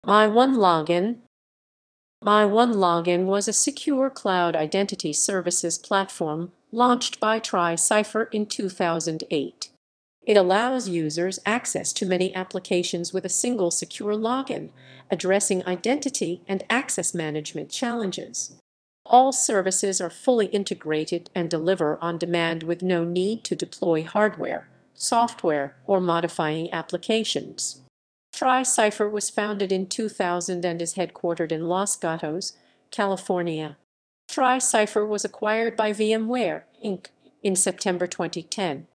MyOneLogin. MyOneLogin was a secure cloud identity services platform launched by TriCipher in 2008. It allows users access to many applications with a single secure login, addressing identity and access management challenges. All services are fully integrated and deliver on demand with no need to deploy hardware, software, or modifying applications. TriCipher was founded in 2000 and is headquartered in Los Gatos, California. TriCipher was acquired by VMware, Inc. in September 2010.